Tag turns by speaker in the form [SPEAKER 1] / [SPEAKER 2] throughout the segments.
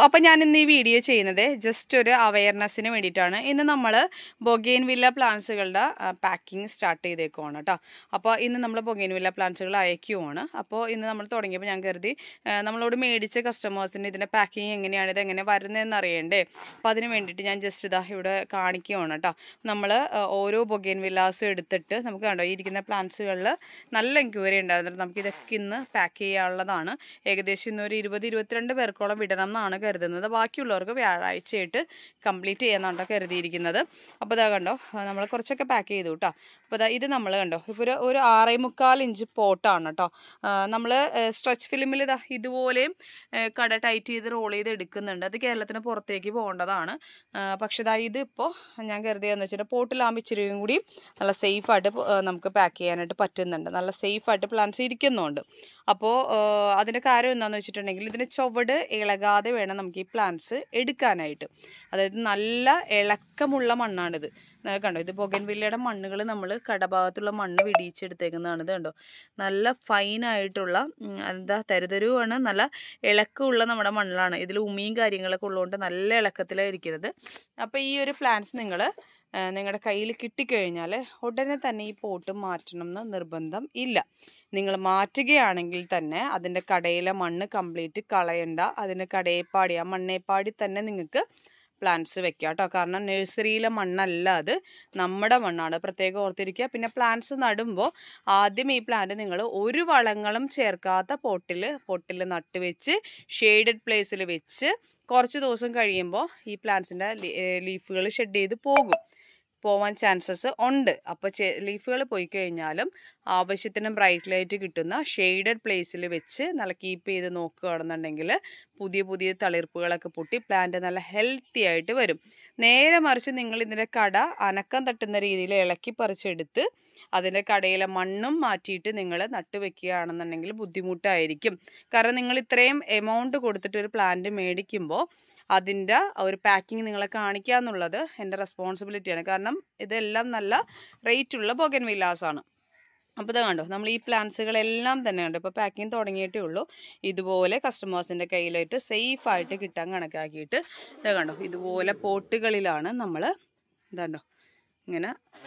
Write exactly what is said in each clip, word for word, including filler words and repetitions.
[SPEAKER 1] അപ്പോൾ ഞാൻ ഇന്ന് ഈ വീഡിയോ ചെയ്യുന്നത് ജസ്റ്റ് ഒരു അവയർനെസ്സിന് വേണ്ടിയിട്ടാണ്. ഇന്ന് നമ്മൾ ബൊഗെയിൻവില്ല പ്ലാന്റ്സുകളുടെ പാക്കിംഗ് സ്റ്റാർട്ട് ചെയ്തേക്കുവാണ് കേട്ടോ. അപ്പോൾ ഇന്ന് നമ്മൾ ബൊഗെയിൻവില്ല പ്ലാന്റ്സുകൾ അയക്കുവാണ്. അപ്പോൾ ഇന്ന് നമ്മൾ തുടങ്ങിയപ്പോൾ ഞാൻ കരുതി നമ്മളോട് മേടിച്ച കസ്റ്റമേഴ്സിന് ഇതിൻ്റെ പാക്കിങ് എങ്ങനെയാണ്, ഇതെങ്ങനെ വരുന്നതെന്ന് അറിയണ്ടേ. അപ്പോൾ അതിന് വേണ്ടിയിട്ട് ഞാൻ ജസ്റ്റ് ഇതാ ഇവിടെ കാണിക്കുകയാണ് കേട്ടോ. നമ്മൾ ഓരോ ബൊഗെയിൻവില്ലാസും എടുത്തിട്ട് നമുക്ക് കണ്ടോ ഈ ഇരിക്കുന്ന പ്ലാന്റ്സുകളിൽ നല്ല എൻക്വയറി ഉണ്ടായിരുന്നിട്ട് നമുക്കിതൊക്കെ ഇന്ന് പാക്ക് ചെയ്യാനുള്ളതാണ്. ഏകദേശം ഇന്നൊരു ഇരുപത് ഇരുപത്തിരണ്ട് പേർക്കോളം വിടണം എന്നാണ് കരുതുന്നത്. ബാക്കിയുള്ളവർക്ക് വ്യാഴാഴ്ചയായിട്ട് കംപ്ലീറ്റ് ചെയ്യാന്നാണ് കരുതിയിരിക്കുന്നത്. അപ്പോൾ ഇതാ കണ്ടോ നമ്മൾ കുറച്ചൊക്കെ പാക്ക് ചെയ്തു കേട്ടോ. അപ്പോൾ ഇതാ ഇത് നമ്മൾ കണ്ടോ ഇപ്പോൾ ഒരു ഒരു ആറേ മുക്കാൽ ഇഞ്ച് പോട്ടാണ് കേട്ടോ. നമ്മൾ സ്ട്രെച്ച് ഫിലിമിൽ ഇതാ ഇതുപോലെയും കട ടൈറ്റ് ചെയ്ത് റോൾ ചെയ്ത് എടുക്കുന്നുണ്ട്. അത് കേരളത്തിന് പുറത്തേക്ക് പോകേണ്ടതാണ്. പക്ഷേ ഇതാ ഇതിപ്പോൾ ഞാൻ കരുതിയെന്ന് വെച്ചിട്ട് പോട്ടിലാകുമ്പോൾ ഇച്ചിരിയും കൂടി നല്ല സേഫായിട്ട് നമുക്ക് പാക്ക് ചെയ്യാനായിട്ട് പറ്റുന്നുണ്ട്. നല്ല സേഫായിട്ട് പ്ലാന്റ്സ് ഇരിക്കുന്നുണ്ട്. അപ്പോൾ അതിൻ്റെ കാര്യം എന്താണെന്ന് വെച്ചിട്ടുണ്ടെങ്കിൽ ഇതിന് ചുവട് ഇളകാതെ വേണം നമുക്ക് ഈ പ്ലാന്റ്സ് എടുക്കാനായിട്ട്. അതായത് നല്ല ഇളക്കമുള്ള മണ്ണാണിത്. കണ്ടോ ഇത് ബൊഗെയിൻവില്ലയുടെ മണ്ണുകൾ നമ്മൾ കടഭാഗത്തുള്ള മണ്ണ് വിടിയിച്ചെടുത്തേക്കുന്നതാണ്. ഇത് കണ്ടോ നല്ല ഫൈനായിട്ടുള്ള എന്താ തരുതരുവാണ്, നല്ല ഇളക്കമുള്ള നമ്മുടെ മണ്ണിലാണ്. ഇതിൽ ഉമിയും കാര്യങ്ങളൊക്കെ ഉള്ളതുകൊണ്ട് നല്ല ഇളക്കത്തിലാണ് ഇരിക്കുന്നത്. അപ്പോൾ ഈ ഒരു പ്ലാന്റ്സ് നിങ്ങൾ നിങ്ങളുടെ കയ്യിൽ കിട്ടിക്കഴിഞ്ഞാൽ ഉടനെ തന്നെ ഈ പോട്ട് മാറ്റണം എന്ന് നിർബന്ധം ഇല്ല. നിങ്ങൾ മാറ്റുകയാണെങ്കിൽ തന്നെ അതിൻ്റെ കടയിലെ മണ്ണ് കംപ്ലീറ്റ് കളയണ്ട. അതിൻ്റെ കടയേപ്പാടി ആ മണ്ണേപ്പാടി തന്നെ നിങ്ങൾക്ക് പ്ലാന്റ്സ് വെക്കാം കേട്ടോ. കാരണം നഴ്സറിയിലെ മണ്ണല്ല, അത് നമ്മുടെ മണ്ണാണ്, പ്രത്യേകം ഓർത്തിരിക്കുക. പിന്നെ പ്ലാന്റ്സ് നടുമ്പോൾ ആദ്യം ഈ പ്ലാന്റ് നിങ്ങൾ ഒരു വളങ്ങളും ചേർക്കാത്ത പോട്ടിൽ പോട്ടിൽ നട്ട് വെച്ച് ഷെയ്ഡഡ് പ്ലേസിൽ വെച്ച് കുറച്ച് ദിവസം കഴിയുമ്പോൾ ഈ പ്ലാന്റ്സിൻ്റെ ലീഫുകൾ ഷെഡ് ചെയ്ത് പോകും പോവാൻ ചാൻസസ് ഉണ്ട്. അപ്പോൾ ലീഫുകൾ പോയി കഴിഞ്ഞാലും ആവശ്യത്തിന് ബ്രൈറ്റ് ലൈറ്റ് കിട്ടുന്ന ഷെയ്ഡഡ് പ്ലേസിൽ വെച്ച് നല്ല കീപ്പ് ചെയ്ത് നോക്കുകയാണെന്നുണ്ടെങ്കിൽ പുതിയ പുതിയ തളിർപ്പുകളൊക്കെ പൊട്ടി പ്ലാന്റ് നല്ല ഹെൽത്തി ആയിട്ട് വരും. നേരെ മറിച്ച് നിങ്ങൾ ഇതിൻ്റെ കട അനക്കം തട്ടുന്ന രീതിയിൽ ഇളക്കി പറിച്ചെടുത്ത് അതിൻ്റെ കടയിലെ മണ്ണും മാറ്റിയിട്ട് നിങ്ങൾ നട്ട് വെക്കുകയാണെന്നുണ്ടെങ്കിൽ ബുദ്ധിമുട്ടായിരിക്കും. കാരണം നിങ്ങൾ ഇത്രയും എമൗണ്ട് കൊടുത്തിട്ട് ഒരു പ്ലാന്റ് മേടിക്കുമ്പോൾ അതിൻ്റെ ഒരു പാക്കിങ് നിങ്ങളെ കാണിക്കുക എന്നുള്ളത് എൻ്റെ റെസ്പോൺസിബിലിറ്റിയാണ്. കാരണം ഇതെല്ലാം നല്ല റേറ്റുള്ള ബൊഗെയിൻവില്ലാസാണ്. അപ്പോൾ ഇത് കണ്ടോ നമ്മൾ ഈ പ്ലാന്റ്സുകളെല്ലാം തന്നെ ഉണ്ട് ഇപ്പോൾ പാക്കിങ് തുടങ്ങിയിട്ടേ ഉള്ളൂ. ഇതുപോലെ കസ്റ്റമേഴ്സിൻ്റെ കയ്യിലായിട്ട് സേഫായിട്ട് കിട്ടാൻ കണക്കാക്കിയിട്ട് ഇത് കണ്ടോ ഇതുപോലെ പോട്ടുകളിലാണ് നമ്മൾ ഇതാണ്ടോ ഇങ്ങനെ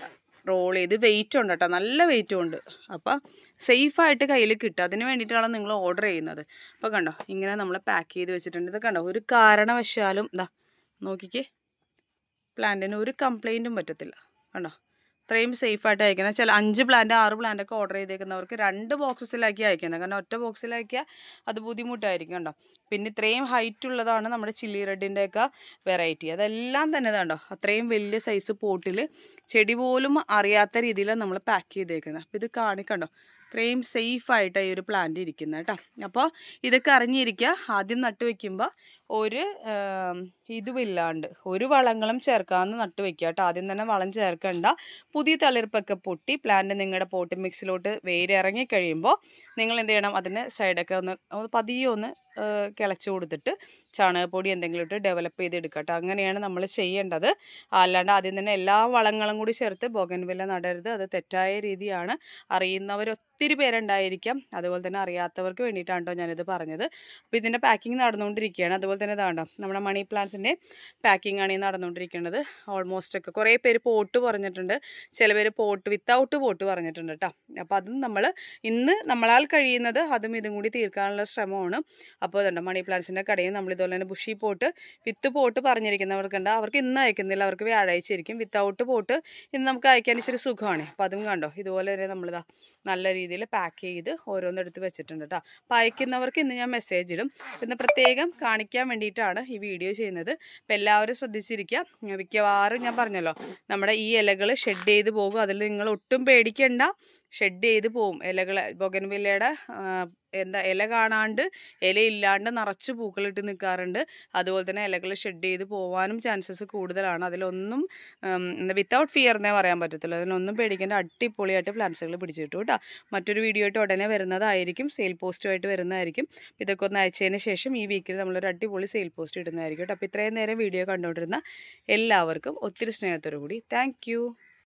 [SPEAKER 1] റോൾ ചെയ്ത് വെയിറ്റ് ഉണ്ട് കേട്ടോ, നല്ല വെയിറ്റും ഉണ്ട്. അപ്പം സേഫായിട്ട് കയ്യിൽ കിട്ടുക, അതിന് വേണ്ടിയിട്ടാണ് നിങ്ങൾ ഓർഡർ ചെയ്യുന്നത്. അപ്പോൾ കണ്ടോ ഇങ്ങനെ നമ്മൾ പാക്ക് ചെയ്ത് വെച്ചിട്ടുണ്ട്. ഇത് കണ്ടോ ഒരു കാരണവശാലും ഇതാ നോക്കിക്കേ പ്ലാന്റിന് ഒരു കംപ്ലൈൻറ്റും പറ്റത്തില്ല. കണ്ടോ ഇത്രയും സേഫായിട്ട് അയക്കുന്നത്. ചില അഞ്ച് പ്ലാന്റ് ആറ് പ്ലാന്റ് ഒക്കെ ഓർഡർ ചെയ്തേക്കുന്നവർക്ക് രണ്ട് ബോക്സസിലാക്കി അയക്കുന്നത്. കാരണം ഒറ്റ ബോക്സിലാക്കിയാൽ അത് ബുദ്ധിമുട്ടായിരിക്കും കണ്ടോ. പിന്നെ ഇത്രയും ഹൈറ്റ് ഉള്ളതാണ് നമ്മുടെ ചില്ലി റെഡിൻ്റെയൊക്കെ വെറൈറ്റി. അതെല്ലാം തന്നെ കണ്ടോ അത്രയും വലിയ സൈസ് പോട്ടിൽ ചെടി പോലും അറിയാത്ത രീതിയിലാണ് നമ്മൾ പാക്ക് ചെയ്തേക്കുന്നത്. അപ്പോൾ ഇത് കാണിക്കണ്ടോ ഇത്രയും സേഫായിട്ട് ഈ ഒരു പ്ലാന്റ് ഇരിക്കുന്നത് കേട്ടോ. അപ്പോൾ ഇതൊക്കെ അറിഞ്ഞിരിക്കുക. ആദ്യം നട്ട് വയ്ക്കുമ്പോൾ ഒരു ഇതുമില്ലാണ്ട് ഒരു വളങ്ങളും ചേർക്കാമെന്ന് നട്ട് വയ്ക്കുക കേട്ടോ. ആദ്യം തന്നെ വളം ചേർക്കണ്ട. പുതിയ തളിർപ്പൊക്കെ പൊട്ടി പ്ലാന്റ് നിങ്ങളുടെ പോട്ട് മിക്സിലോട്ട് വേരിറങ്ങി കഴിയുമ്പോൾ നിങ്ങൾ എന്ത് ചെയ്യണം, അതിന് സൈഡൊക്കെ ഒന്ന് പതിയെ ഒന്ന് കിളച്ച് കൊടുത്തിട്ട് ചാണകപ്പൊടി എന്തെങ്കിലും ഇട്ട് ഡെവലപ്പ് ചെയ്തെടുക്കുക കേട്ടോ. അങ്ങനെയാണ് നമ്മൾ ചെയ്യേണ്ടത്. അല്ലാണ്ട് ആദ്യം തന്നെ എല്ലാ വളങ്ങളും കൂടി ചേർത്ത് ബൊഗെയിൻവില്ല നടരുത്. അത് തെറ്റായ രീതിയാണ്. അറിയുന്നവർ ഒത്തിരി പേരുണ്ടായിരിക്കാം, അതുപോലെ തന്നെ അറിയാത്തവർക്ക് വേണ്ടിയിട്ടാണ് കേട്ടോ ഞാനിത് പറഞ്ഞത്. അപ്പോൾ ഇതിൻ്റെ പാക്കിങ് നടന്നുകൊണ്ടിരിക്കുകയാണ്. അതുപോലെ തന്നെ ഇതാണ്ടോ നമ്മുടെ മണി പ്ലാന്റ്സിൻ്റെ പാക്കിംഗ് ആണ് ഈ നടന്നുകൊണ്ടിരിക്കുന്നത്. ഓൾമോസ്റ്റ് ഒക്കെ കുറേ പേര് പോട്ട് പറഞ്ഞിട്ടുണ്ട്, ചില പേര് പോട്ട് വിത്തൗട്ട് പോട്ട് പറഞ്ഞിട്ടുണ്ട് കേട്ടോ. അപ്പോൾ അതും നമ്മൾ ഇന്ന് നമ്മളാൽ കഴിയുന്നത് അതും ഇതും കൂടി തീർക്കാനുള്ള ശ്രമമാണ്. അപ്പോൾ അതുണ്ട് മണി പ്ലാന്റ്സിൻ്റെ കടയിൽ നമ്മൾ ഇതുപോലെ തന്നെ ബുഷി പോട്ട് വിത്ത് പോട്ട് പറഞ്ഞിരിക്കുന്നവർക്കുണ്ട്. അവർക്ക് ഇന്ന് അയക്കുന്നില്ല, അവർക്ക് വ്യാഴാഴ്ച ആയിരിക്കും. വിത്തൗട്ട് പോട്ട് ഇന്ന് നമുക്ക് അയക്കാൻ ഇച്ചിരി സുഖമാണ്. അപ്പോൾ അതും കണ്ടോ ഇതുപോലെ തന്നെ നമ്മളിതാ നല്ല രീതിയിൽ പാക്ക് ചെയ്ത് ഓരോന്നെടുത്ത് വെച്ചിട്ടുണ്ട് കേട്ടോ. അപ്പോൾ അയക്കുന്നവർക്ക് ഇന്ന് ഞാൻ മെസ്സേജ് ഇടും. ഇന്ന് പ്രത്യേകം കാണിക്കാൻ വേണ്ടിയിട്ടാണ് ഈ വീഡിയോ ചെയ്യുന്നത്. അപ്പോൾ എല്ലാവരും ശ്രദ്ധിച്ചിരിക്കുക. മിക്കവാറും ഞാൻ പറഞ്ഞല്ലോ നമ്മുടെ ഈ ഇലകൾ ഷെഡ് ചെയ്ത് പോകും. അതിൽ നിങ്ങൾ ഒട്ടും പേടിക്കേണ്ട, ഷെഡ് ചെയ്ത് പോവും ഇലകൾ. ബൊഗെയിൻവില്ലയുടെ എന്താ ഇല കാണാണ്ട് ഇലയില്ലാണ്ട് നിറച്ച് പൂക്കളിട്ട് നിൽക്കാറുണ്ട്. അതുപോലെ തന്നെ ഇലകൾ ഷെഡ് ചെയ്ത് പോകാനും ചാൻസസ് കൂടുതലാണ്. അതിലൊന്നും വിത്തൗട്ട് ഫിയർ എന്നേ പറയാൻ പറ്റത്തില്ല. അതിനൊന്നും പേടിക്കേണ്ട, അടിപൊളിയായിട്ട് പ്ലാന്റ്സുകൾ പിടിച്ചു കിട്ടും കേട്ടോ. മറ്റൊരു വീഡിയോ ആയിട്ട് ഉടനെ വരുന്നതായിരിക്കും, സെയിൽ പോസ്റ്റുമായിട്ട് വരുന്നതായിരിക്കും. ഇതൊക്കെ ഒന്ന് അയച്ചതിന് ശേഷം ഈ വീക്കിൽ നമ്മളൊരു അടിപൊളി സെയിൽ പോസ്റ്റ് ഇടുന്നതായിരിക്കും കേട്ടോ. അപ്പോൾ ഇത്രയും നേരം വീഡിയോ കണ്ടുകൊണ്ടിരുന്ന എല്ലാവർക്കും ഒത്തിരി സ്നേഹത്തോടു കൂടി താങ്ക്